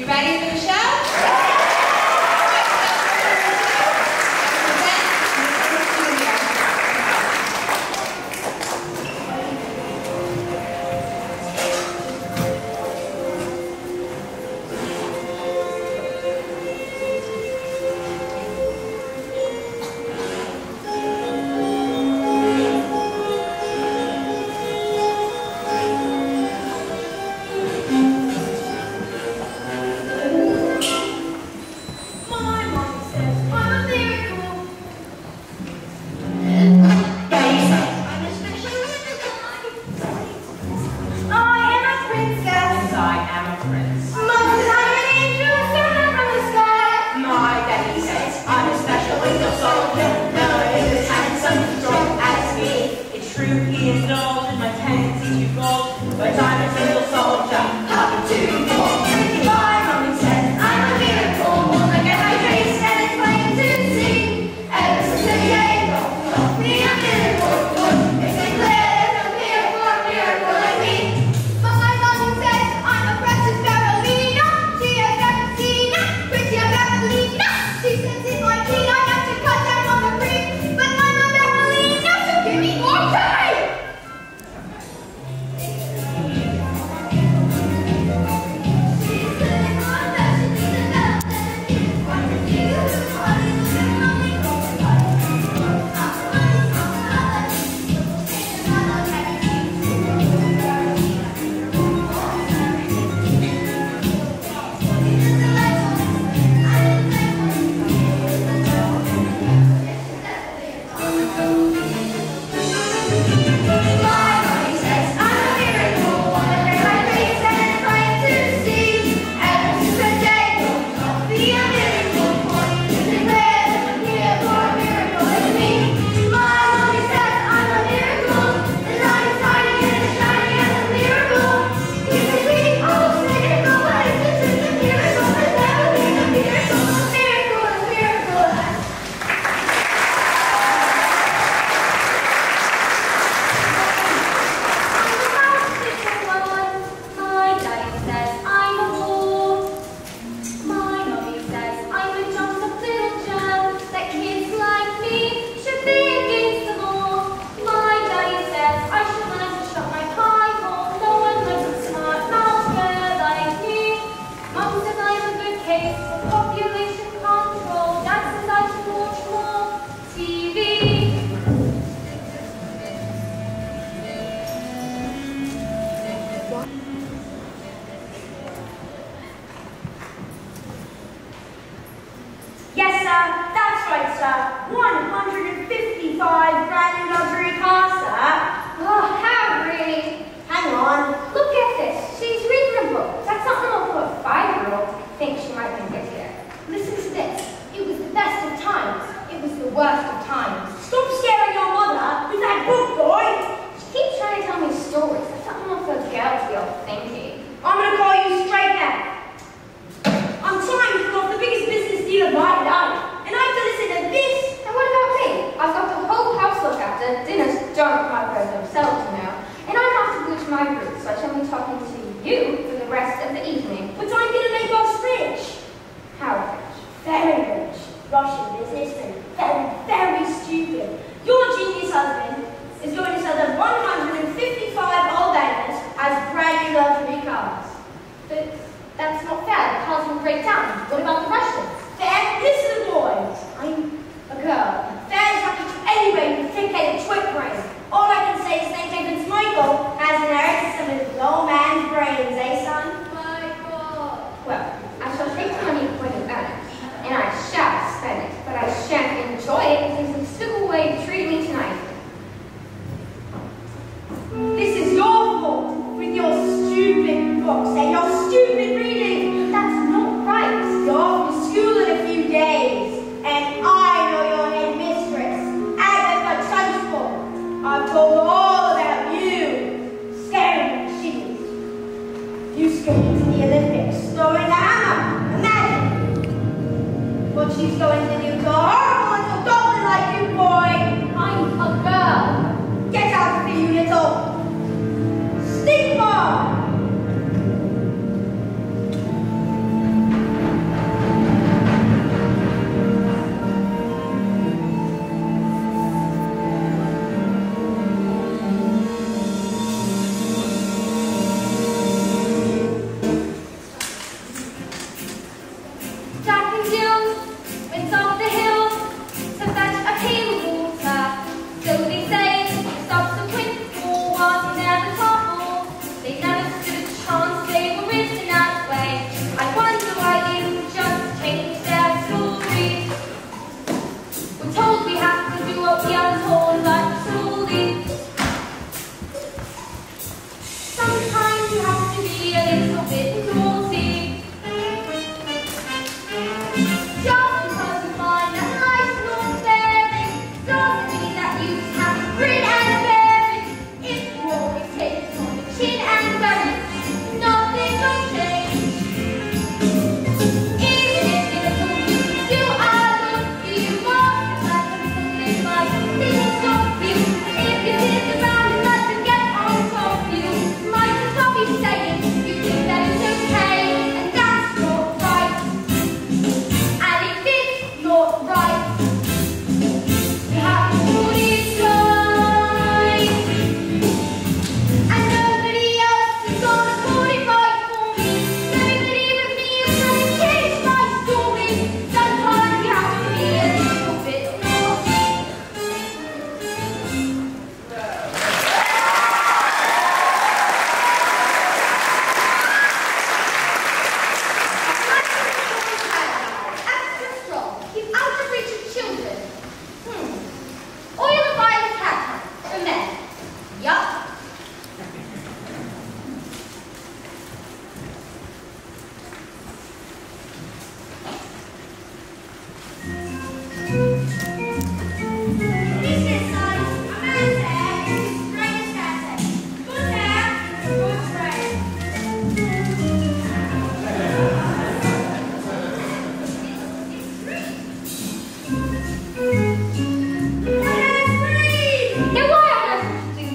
You ready for the show? Yes, sir. That's right, sir. 155 brand new luxury cars, sir. Oh, Harry. Hang on. Look at this. She's reading a book. That's not normal for a 5-year-old to think she might think it here. Listen to this. It was the best of times. It was the worst of times. Stop scaring your mother with that book, boy. She keeps trying to tell me stories. That's not normal for a girl to be all thinky. I'm going to call you straight now. I'm trying to pull off the biggest business deal of my life, and I have to listen to this. And what about me? I've got the whole house to look after. Dinners don't my friends themselves, you know. And I have to bleach my roots, so I shall be talking to you for the rest of the evening. But I'm going to make us rich. How rich? Very rich. Russian businessman. Very, very stupid. Your genius husband is going to sell them 155 old bangers as brand new luxury cars. But that's not fair. The cars will break down. What about the Russians? Fair? Listen, boys. I'm a girl. Fair is lucky to anybody with thick-headed twit brain. All I can say is St. David's Michael has inherited some of the old man's brains, eh, son? Michael. Well, I shall take the money when you earn it, and I shall spend it, but I shan't enjoy it because of the civil way you treat me tonight. This is your fault with your stupid books and your stupid reading. That's not right. Your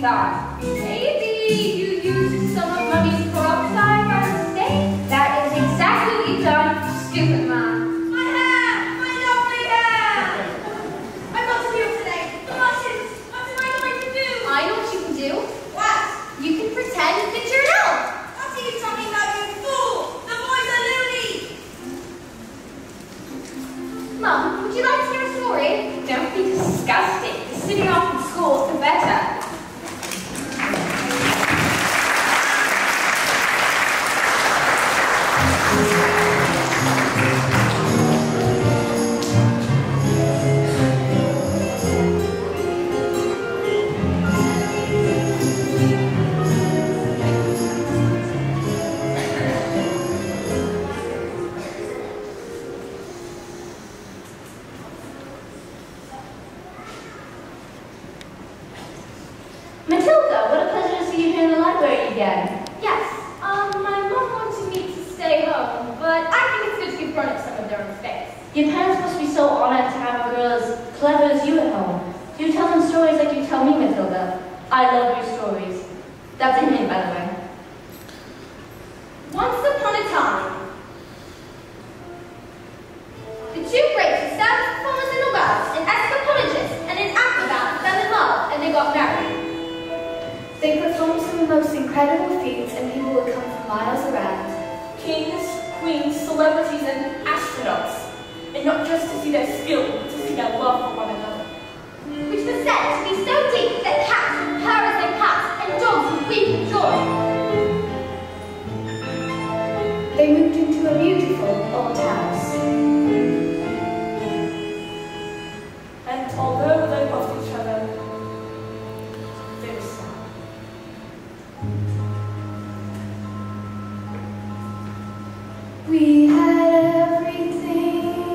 thought, maybe you used some of Mummy's peroxide by mistake? That is exactly what you've done, stupid man. My hair! My lovely hair! I've got to be up today. The buses! What am I going to do? I know what you can do. What? You can pretend that you're an elf. What are you talking about, you fool? The boys are loony! Mum, would you like to hear a story? Don't be disgusting. The sitting off in school, the better. Matilda, what a pleasure to see you here in the library again. Yes, my mum wanted me to stay home, but I think it's good to give grown-ups some of their own space. Your parents must be so honored to have a girl as clever as you at home. You tell them stories like you tell me, Matilda. I love your stories. That's a hint, by the way. Once upon a time, the two greatest dance performers in the world, an escapologist and an acrobat, fell in love and they got married. They performed some of the most incredible feats and people would come from miles around. Kings, queens, celebrities, and astronauts. And not just to see their skill, but to see their love for one another. Which was said to be so deep that cats would purr as they passed and dogs would weep with joy. They moved into a beautiful old house. And although they loved each other, they were sad. We had everything.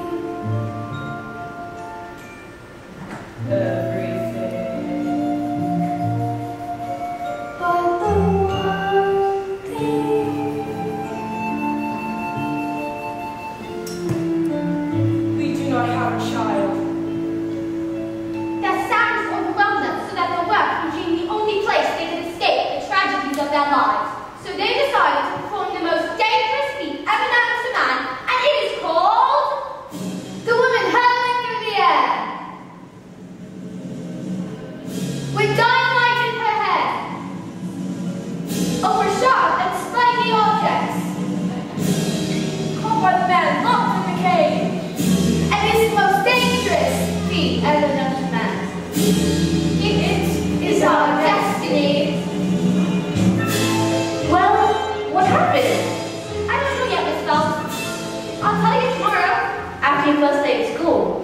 But the one thing We do not have a child. their sadness overwhelmed them so that their work became the only place they could escape the tragedies of their lives. So they decided to perform the most dangerous feat ever known to man, and it is called the woman hurling through the air. With dynamite in her head, over sharp and spiny objects, Caught by the man locked in the cave. and this is the most dangerous feat ever known to man. It is our destiny. Well, what happened? I don't know yet, Miss Phelps. I'll tell you tomorrow. After your first day at school.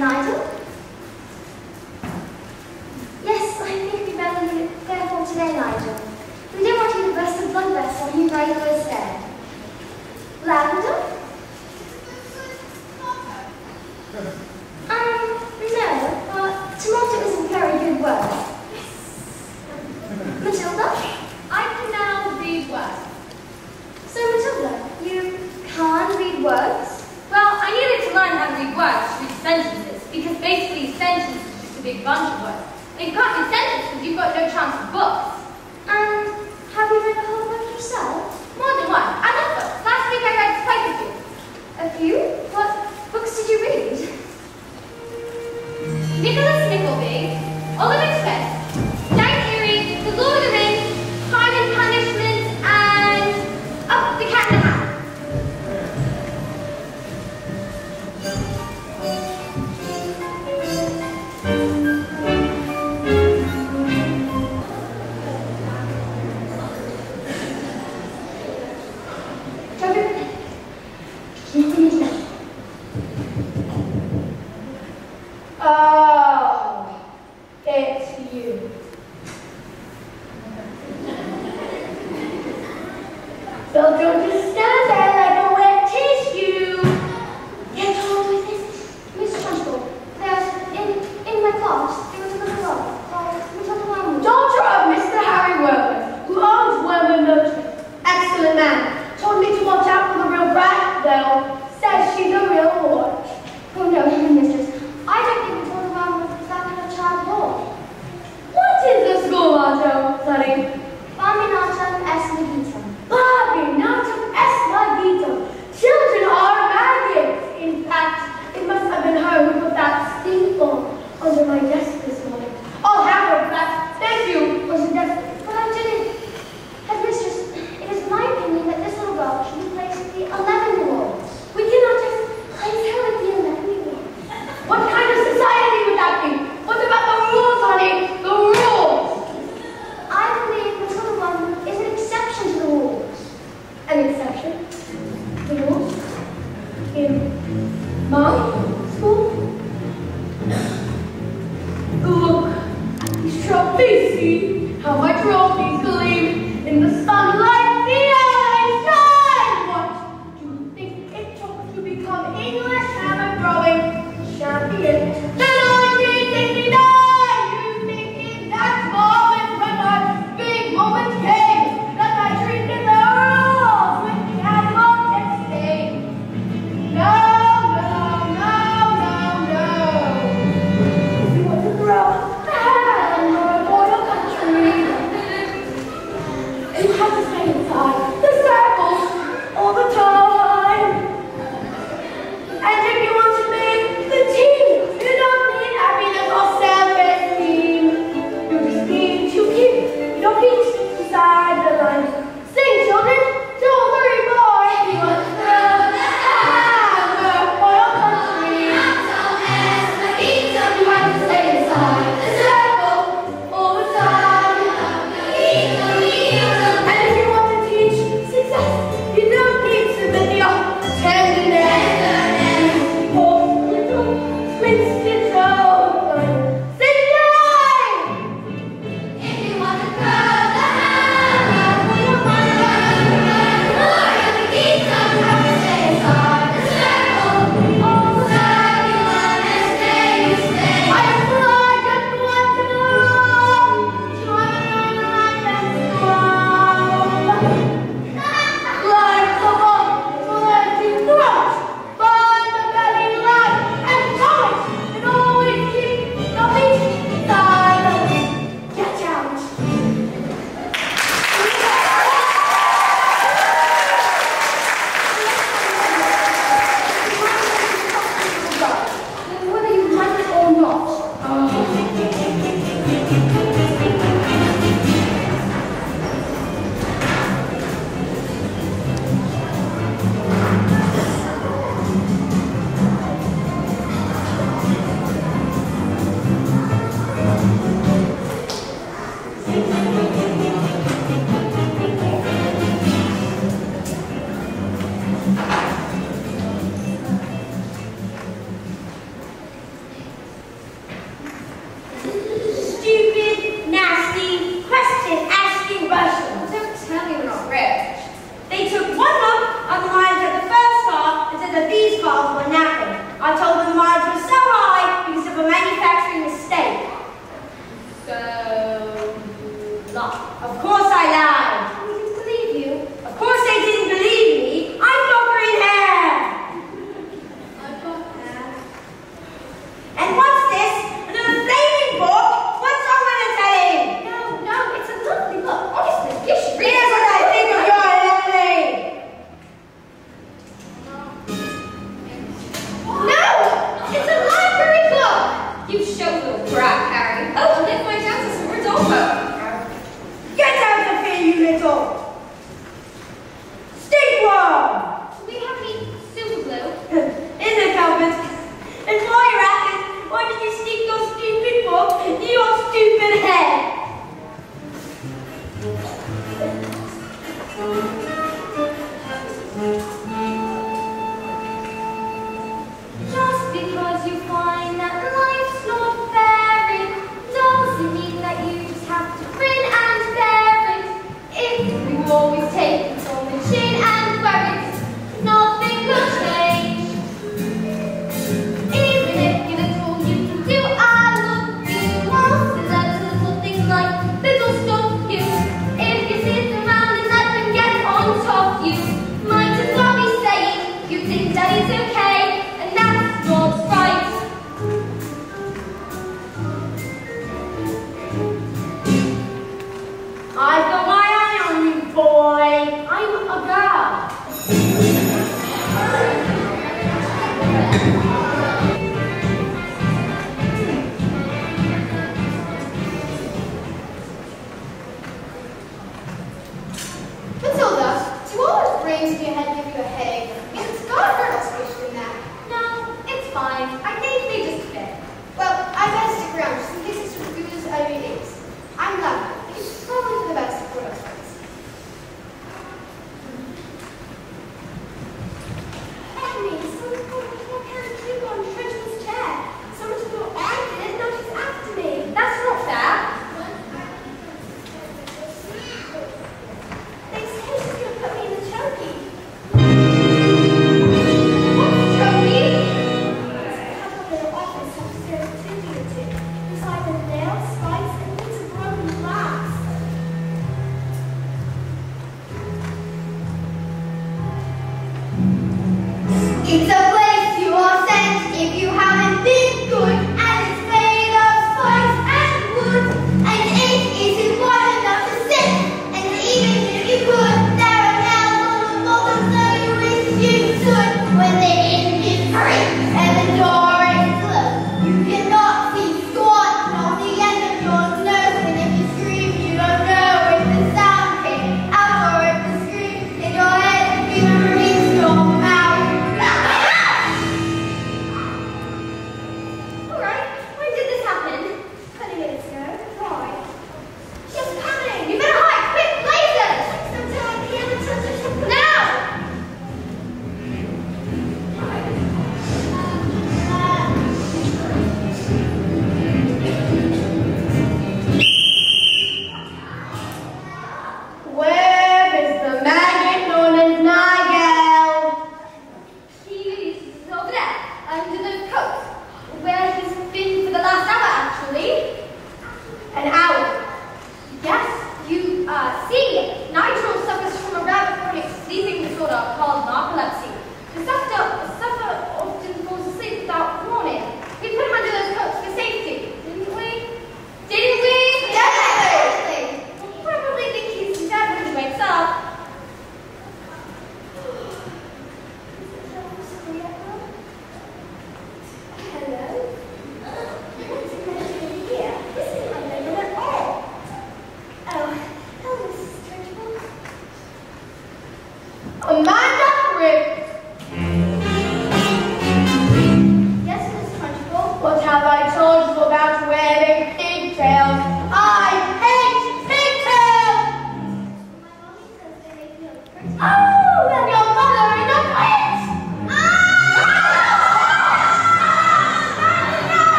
Nigel? Yes, I think we better leave it there for today, Nigel. We don't want you to burst a blood vessel on your very first day. Lavender? No, but tomato isn't a very good word. Matilda? I can now read words. So, Matilda, you can't read words? Well, I needed to learn how to read words to read sentences, because basically sentences is just a big bunch of words. And you can't read sentences because you've got no chance of books. And have you read the whole book yourself? More than one. I love books. Last week I read quite a few. A few? What books did you read? Nicholas Nickleby, Oliver Twist, Knight Eerie, The Lord of the Rings, Crime and Punishment, and The Cat in the Hat. Oh, it's you. So don't just stand there like a wet tissue. Get on with it. Miss Trunchbull, in my class, there was a little girl called Matilda Jr. Daughter of Mr. Harry Wormwood, who owns Wormwood Military. Excellent man. Told me to watch out for the real brat, though. Says she's a real whore. Oh no, mistress. I don't think Matilda Jr. was that kind of child at all. What is the school motto, sonny? Bambinatum est legitum. Bambinatum est legitum. Children are maggots. In fact, it must have been her who put that stink bomb under my desk.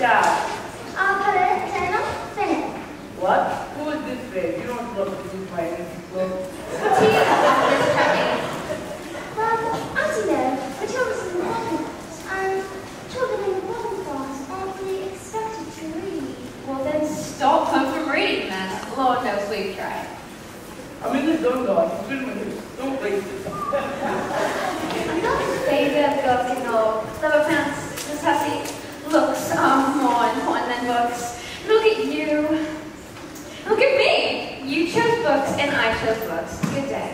Dad. I'll put it in a minute. What? Who is this babe? You don't look to use my innocent clothes. What do you know about this tracking? Well, as you know, Matilda's in the boarding class, and children in the boarding class aren't really expected to read. Well, then stop her from reading then. Lord knows we've tried. I mean, this don't go on. It's good with you. Don't waste it. Not his favorite books, you know. Clever parents just have to looks are more important than books. Look at you. Look at me. You chose books and I chose books. Good day.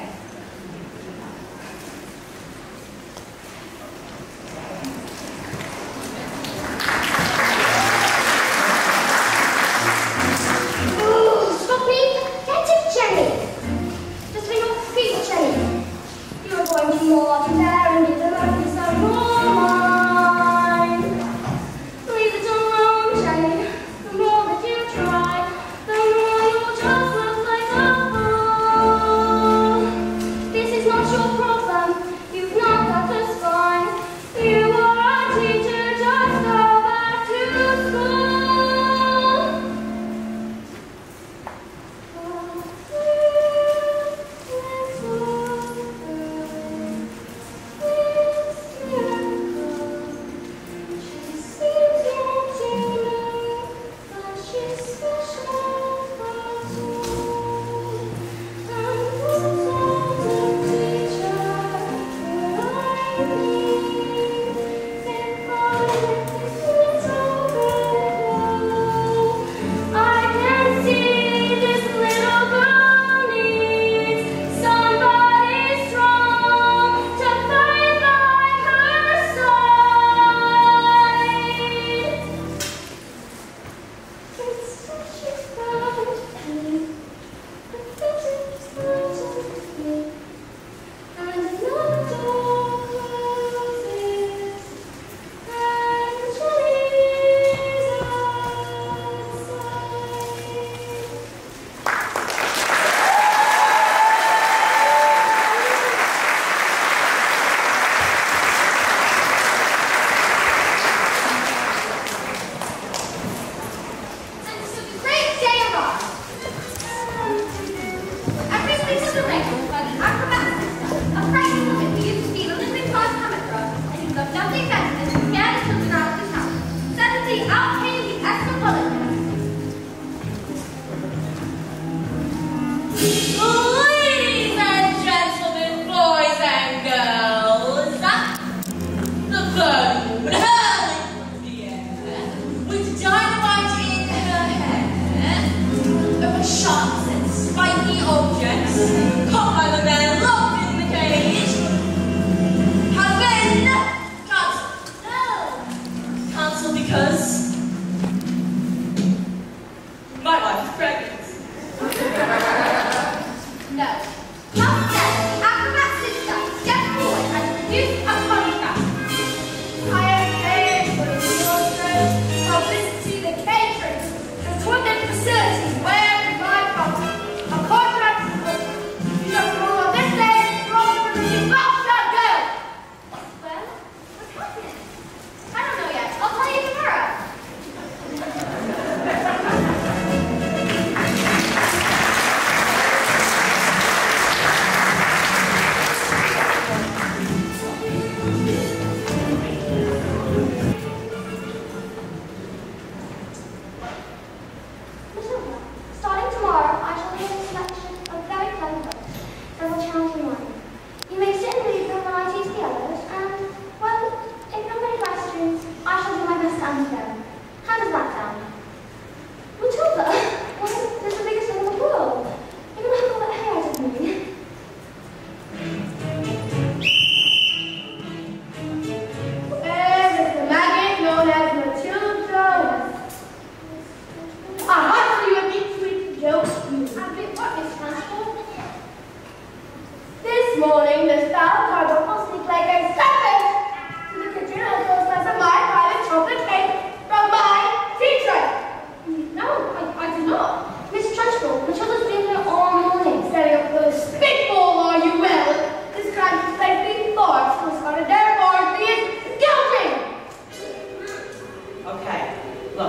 Look,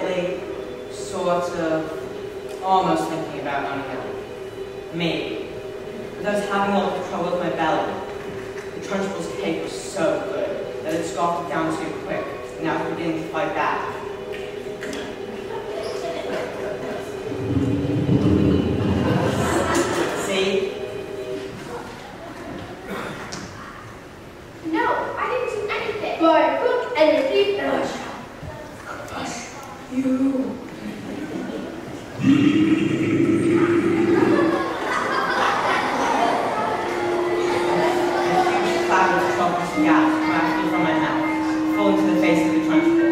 slightly, sort of, almost thinking about owning it. Maybe. But I was having a little trouble with my belly. The Trunchbull's cake was so good that it scoffed it down too quick, and now it's beginning to fight back. See? No, I didn't do anything. For a cook and a thief and a shop. You. Cloud of chocolate gas crashing from my mouth, full into the face of the Trunchbull.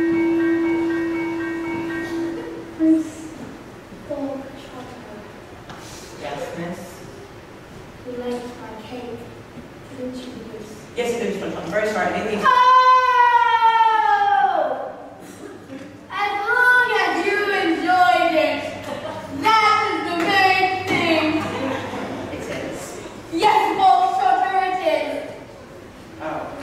Miss Fog Chocolate, Yes, miss? you liked my cake, didn't you, Miss? Yes, it is, Trunchbull. I'm very sorry. I didn't mean Oh! As long as you enjoyed it, that is the main thing. it is. Yes, Fog Chocolate, it is. Oh.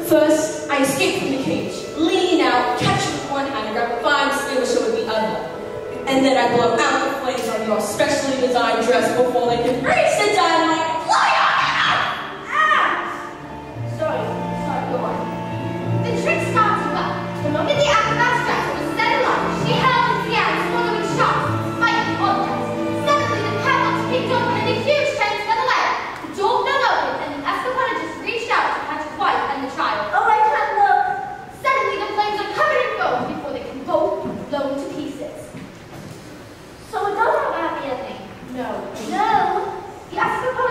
First, I escaped from the cage, leaning out, catching with one hand, and grab a fine extinguisher with the other. And then I blow out the flames on your specially designed dress before they can reach the dynamite and fly on! Ah! Sorry, go on. The trick started well. The moment the acrobat's dress was set alight, she held its air and swallowing shots, spiking objects. Suddenly, the padlocks kicked open and the huge chains fell away. The door fell open and the escapologist reached out to catch his wife and the child. Oh, I can't look. Suddenly, the flames are covered in foam before they can both be blown to pieces. So it does have a happy ending. No. The escapologist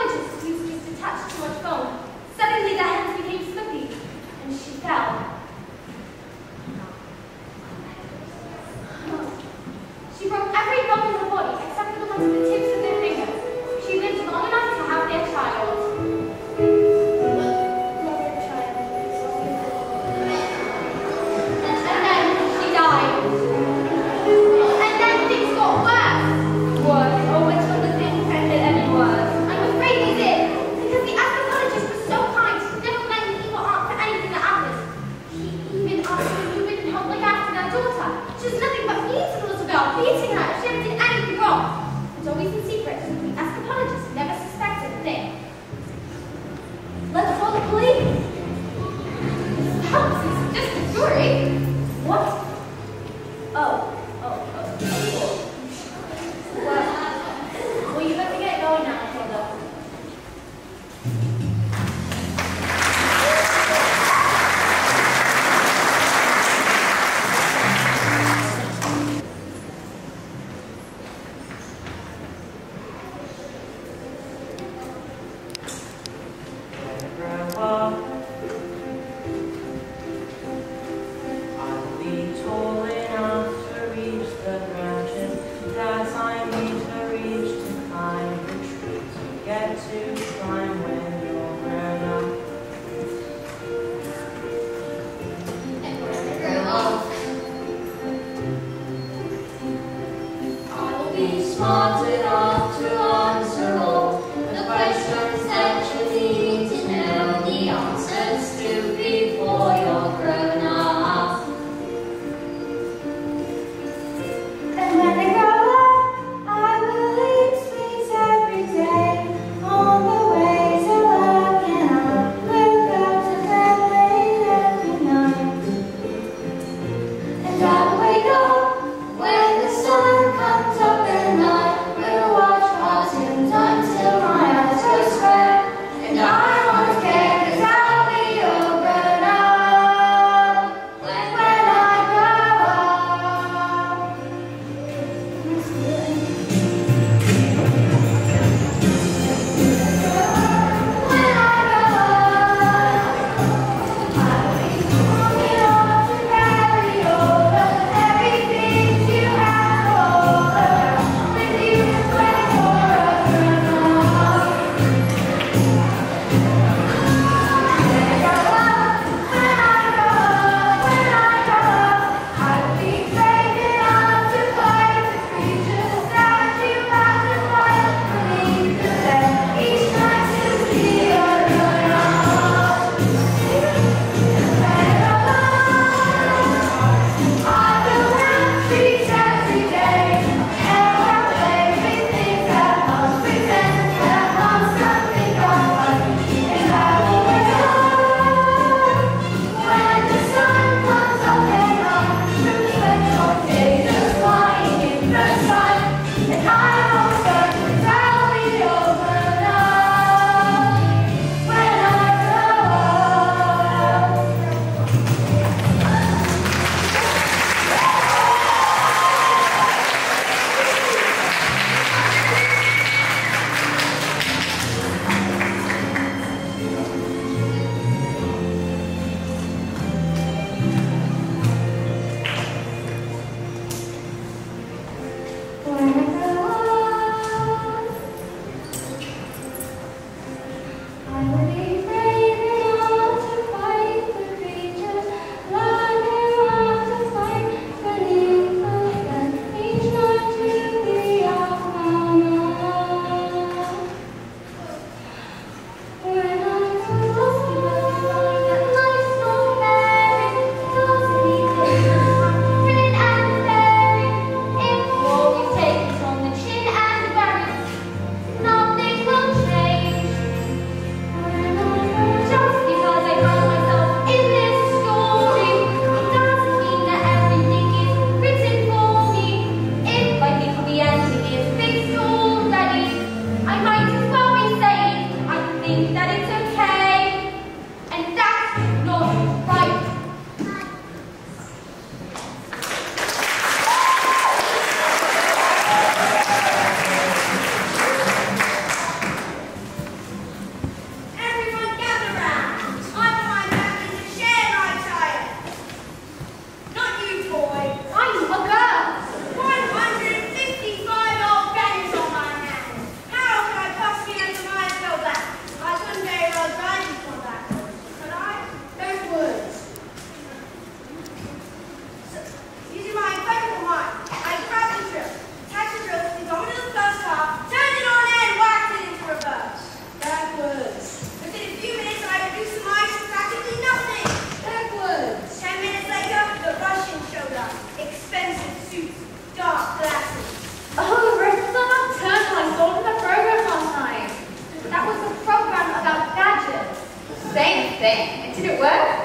thing. Did it work?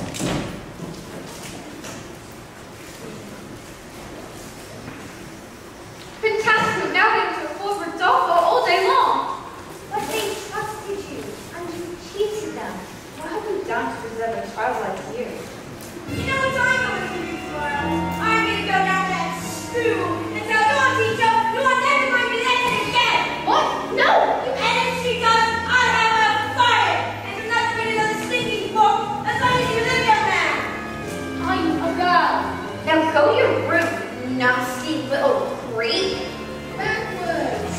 Fantastic. We've now been to afford Rodolfo all day long. But they trusted you, and you cheated them. What have we done to deserve a child like you? You know what I'm going to do tomorrow? I'm going to go down to that school and tell your teacher you are never going to be letting again. What? No! And if she does, I'll have her fired. And you're not going to go to sleeping for as long as you live down there. I'm a girl. Now go to your room, nasty little creep. Backwards.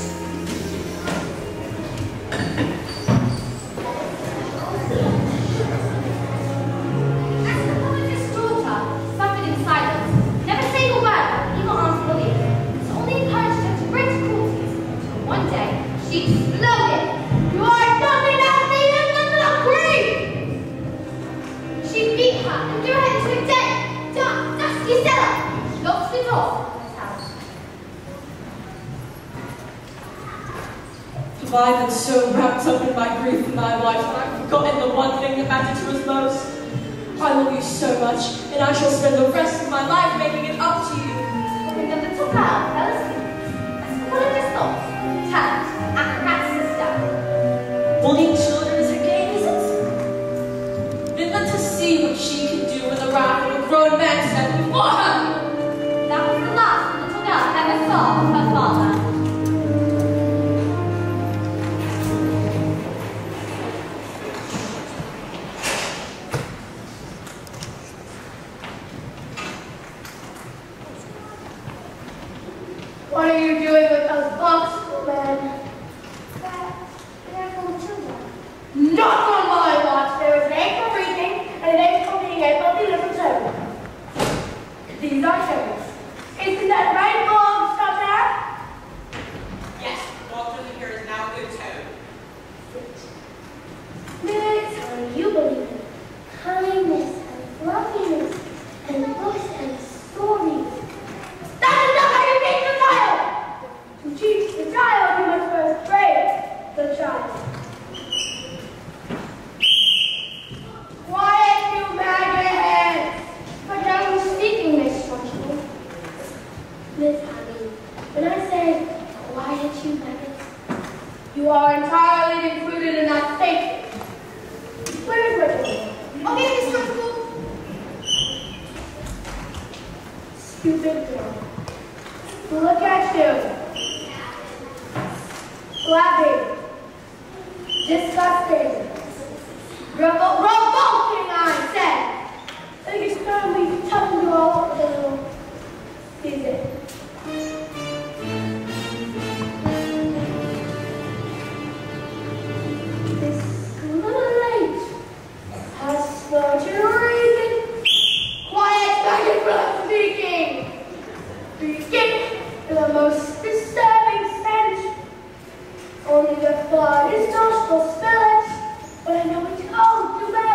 As the college's daughter suffered in silence, never saying a word, even Aunt Lily, so only encouraged her to great cruelties, until one day she exploded. You are nothing else than a little creep! She beat her and threw her into a dead, dark, dusty cellar. She locked the door of the house. Have I been so wrapped up in my grief and my life that I've forgotten the one thing that mattered to us most? I love you so much, and I shall spend the rest of my life making it up to you. When the little girl fell asleep, as full of his thoughts, turned and rat sister. Bullying children is her game, is it? Then let us see what she can do with the wrath of a grown man set before her. That was the last the little girl ever saw of her father. What are you doing with those books, man? They're for Matilda. Not on my watch. There is an age for reading and an age for being able to listen to. These are shows. Isn't that right, Bob? Stop there. Yes, Walter here is now a good tone. Miss, you believe in kindness and fluffiness and books and stories. That is not how you teach the child! To teach the child, you must first praise the child. Quiet, you maggotheads! But I was speaking, Miss Trunchbull. Miss Abby, when I say quiet, you maggots, You are entirely included in that statement. Where is Richard? Okay, Miss Trunchbull. Stupid girl. Look at you. Flabby. Disgusting. Revolting, I said. I think it's time we toughen you all up a little. Is it? This little late has spoken reason. Quiet, maggot blood speaking. Speaking in the most disturbing sense. Only the blood is not for spirit, but I know it's cold to bear.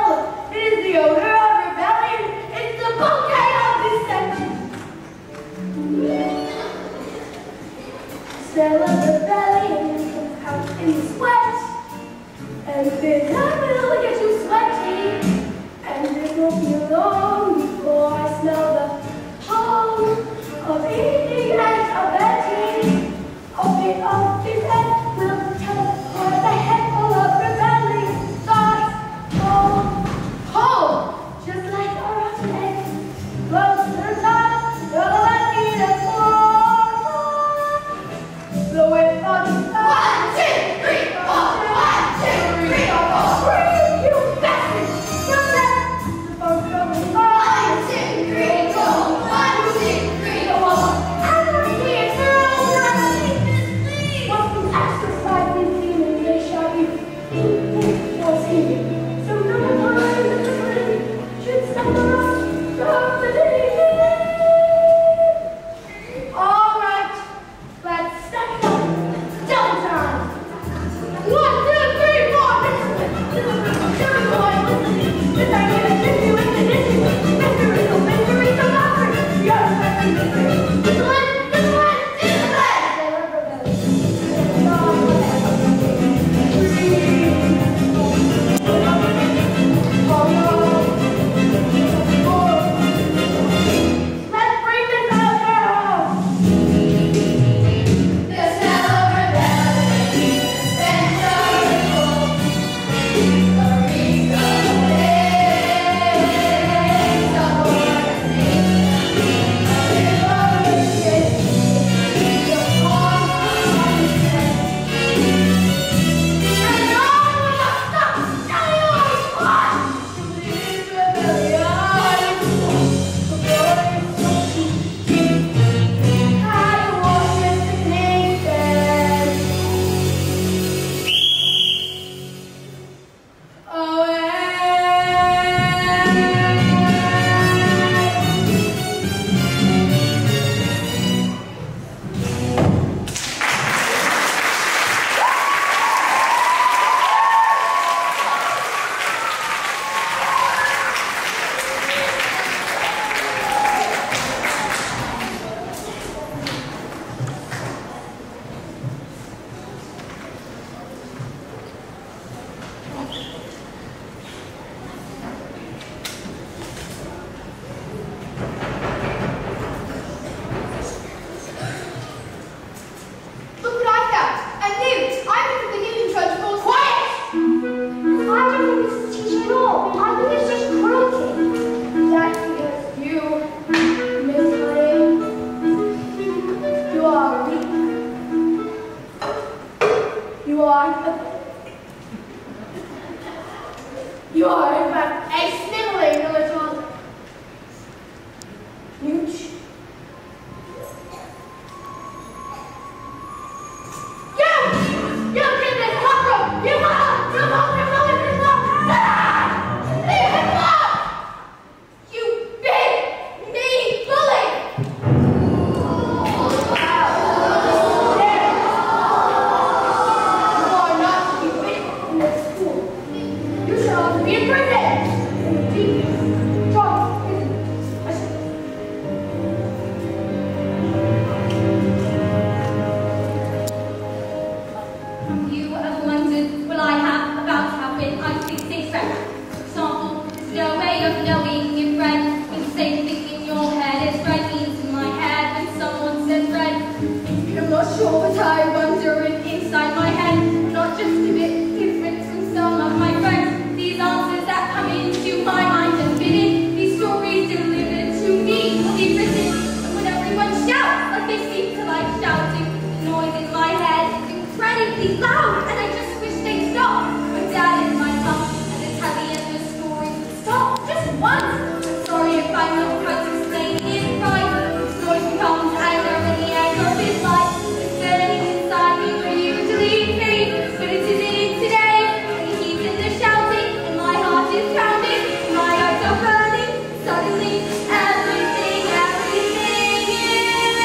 of knowing if red means same thing in your head as red means in my head when someone says red. I'm not sure, but I wonder if inside my head I'm not just a bit different from some of my friends. These answers that come into my mind and fit in, these stories delivered to me will be written. And when everyone shouts like they seem to like shouting, the noise in my head is incredibly loud, and I just wish they'd stop. When Dad is my mum and the telly and the stories would stop just once. I'm sorry if I'm not quite explaining it right. This noise becomes anger, and the anger is light. It's burning inside me where usually fades, but it isn't it today. And the heat and the shouting, and my heart is pounding, and my eyes are burning. Suddenly, everything is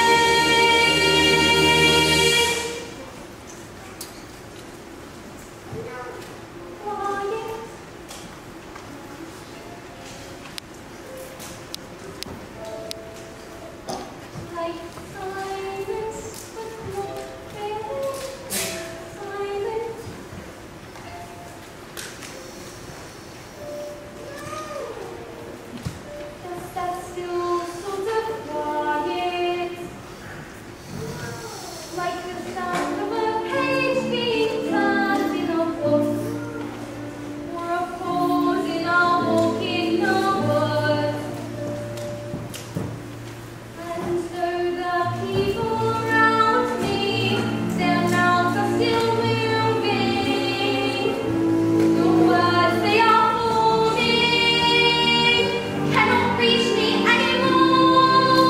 quiet. Like silence, but not really silent. Just that still sort of quiet, like the sound of a page being turned in a book, or a pause in a walk in the woods. And so the people around me, their mouths are still moving. The words they are forming cannot reach me anymore.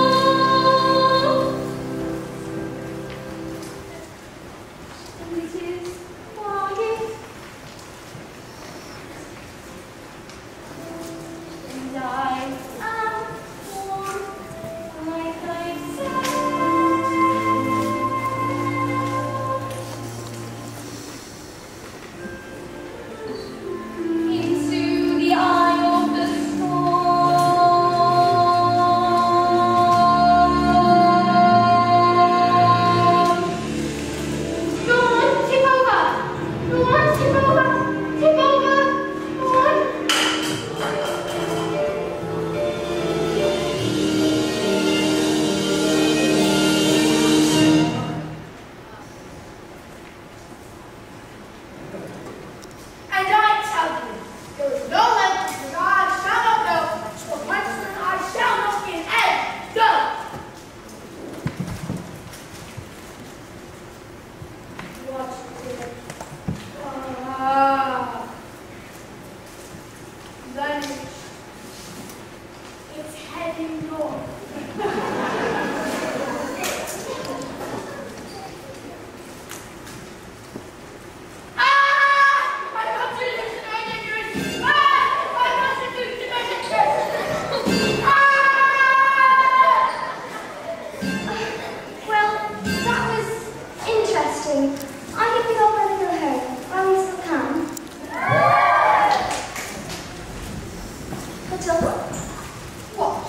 And it is quiet. And I am warm, like I said. Into the eye of the storm. Go on, tip over. Go on, tip over. Tip over. Go on. And I tell you, there is no length that I shall not go, or length that I shall not be an end. Go! What is it? Vanished. It's heading north. My constitution, my dangerous! My constitution, my dangerous! Well, that was interesting. I think we all better go home while we still can. Matilda? Watch.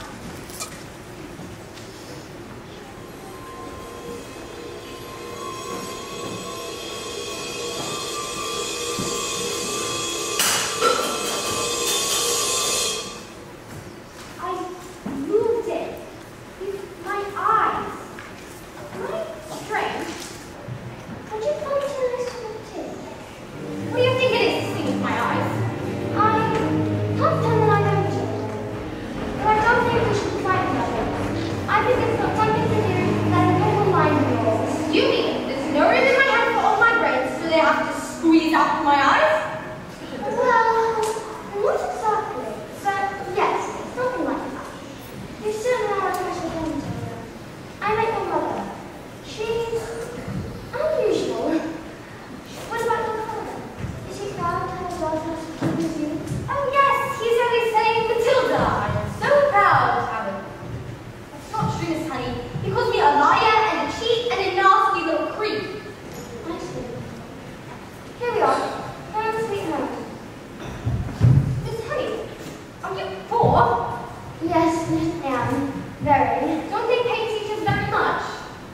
I moved it with my eyes. Right? Strange. Could you point to this one too? What do you think it is, this thing with my eyes? I can't pretend that I don't do it. But I don't think we should be frightened of it. I think it's got something to do with that little mind of yours. You mean there's no room in my head for all my brains, so they have to squeeze out my eyes? Well, not exactly. But yes, something like that. You certainly are a special woman, Matilda. I met your mother. She's unusual. What about your father? Is he proud to have a daughter as cute as you? Oh yes, he's always saying Matilda. I am so proud to have him. That's not true, Miss Honey. He calls me a liar and a cheat and a nasty little creep. I see. Here we are. Home sweet home. Miss Honey, are you poor? Yes, I am. Very. Don't they pay teachers very much?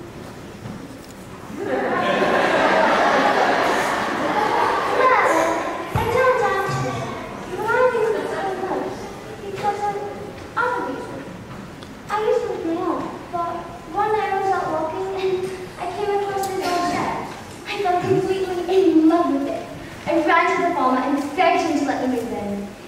Well, I don't doubt it. But I think that's so close.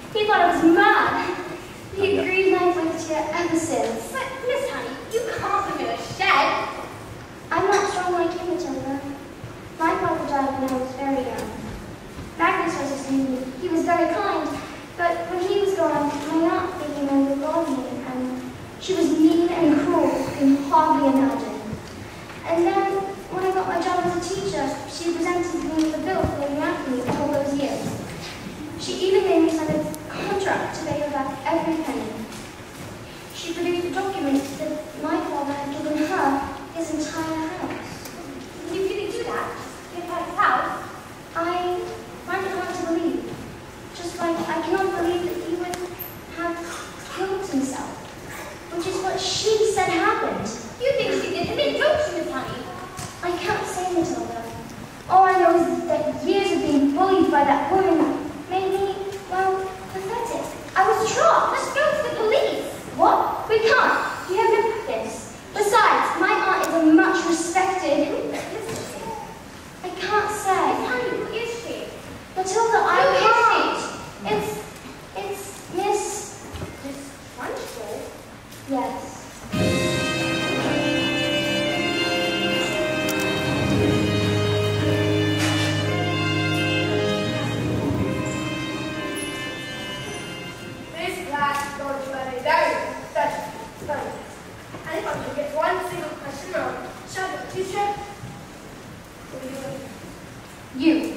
He thought I was mad. He agreed I've lived here ever since. But, Miss Honey, you can't live in a shed. I'm not strong like you, Matilda. My father died when I was very young. Magnus was his name. He was very kind, but when he was gone, my aunt became overwhelmed me, and she was mean and cruel, you can hardly imagine. And then, when I got my job as a teacher, she presented me with a bill for looking after me for all those years. She even made me sign a contract to pay her back every penny. She produced a document that my father had given her his entire house. You really do that? Give her his house? I find it hard to believe. Just like I cannot believe that he would have killed himself, which is what she said happened. You think she did him in jokes, Miss Honey? I can't say, Matilda. All I know is that years of being bullied by that woman made me, well, pathetic. I was trapped. Let's go to the police. What? We can't. You have no practice. Besides, my aunt is a much respected. I can't say. Miss Honey, who is she? Matilda, I can't. It's Miss Trunchbull? Yes. This class is going to have a very special study. And if I can get one single question wrong, shall the teacher? You.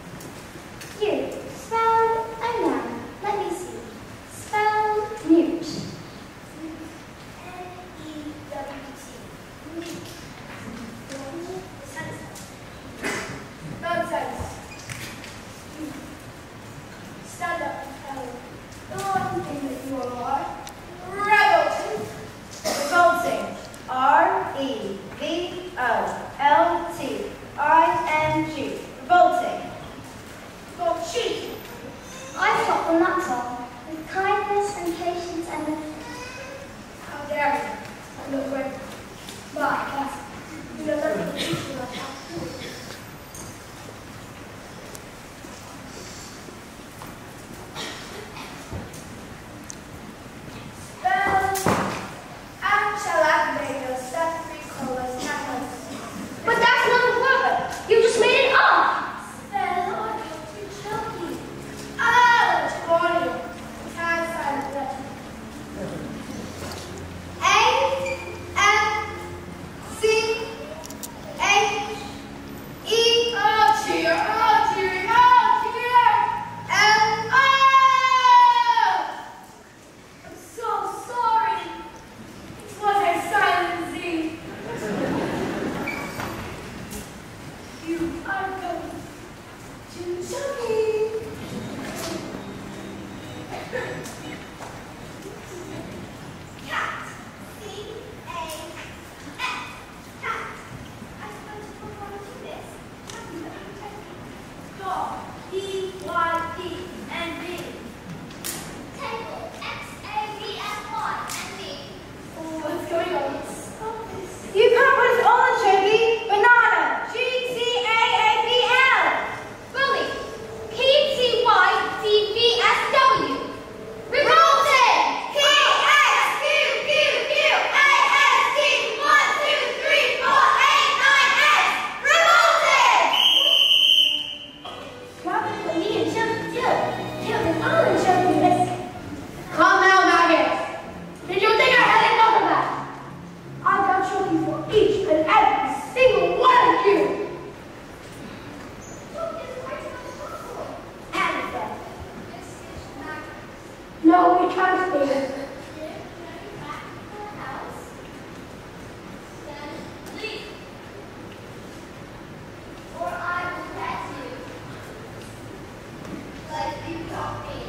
Spell a noun. Let me see. Spell mute. Nonsense. Stand up and tell me. The one thing that you are. Revolting. Revolting. R-E-V-O-L-T-I-N-G. Revolting. Well, cheat. I've taught them that's all. With kindness and patience and How dare you? I'm afraid. My class. You know nothing to teach you about how to do it. Spell. Activator, statutory colors, catalyst. But that's not a word. You just made it up. Spell or too chunky. Oh, it's warning. Time silent letter. I'm so sorry. It was a silent Z. You are going to chunky. Cat. C-A-S. Cat. I suppose we're going to do this. Dog. D-Y-P and B. Table. X-A-B-F-Y and B. Oh, what's going on? You can't put us all in Chunky. Banana. G-C-A-A-B-L. Bully. P-T-Y-D-B-S-W. Revolting. Robert, me and Chunky too. Chunky, all in Chunky. Calm down, maggots. Did you think I had enough of that? I've got chunky for each and every single one of you. Annabelle. No, we can't stay here. Or I will pet you. Like you taught me.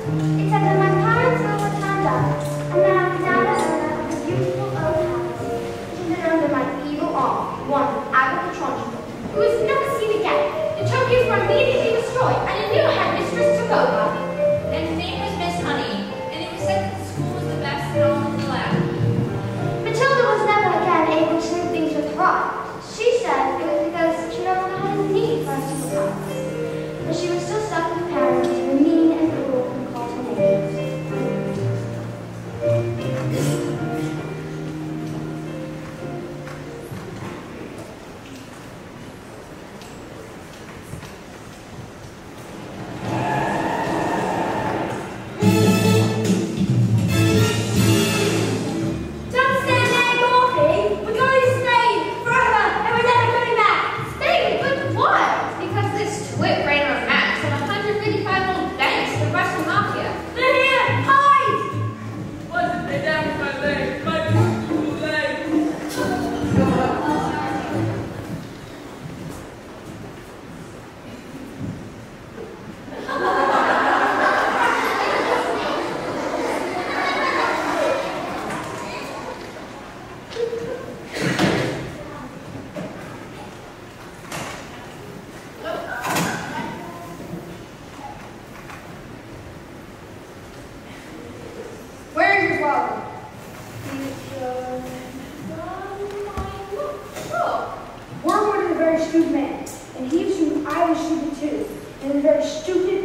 Except that my parents were turned up, and then I was down at owner of a beautiful old house, which had been under my evil arm, one Agatha Trunchbull, Who was never seen again. The trophies were immediately destroyed, and a new headmistress took over. And her name was Miss Honey, and it was said that the school was the best in all of the land. Matilda was never again able to do things with her eye. She said it was because she no longer had a need for a superpower. But she was still stuck with parents who were mean and cruel and called her names. Don't stand there, Dorothy. We're going to Spain forever, and we're never coming back. Spain, but why? Because this twit ran a match on 155 old banks of the Russian mafia. They're here. Hide! Wasn't they down with my leg? My beautiful leg. Where is your father? Wormwood is a very stupid man, and he assumed I was stupid too, and is very stupid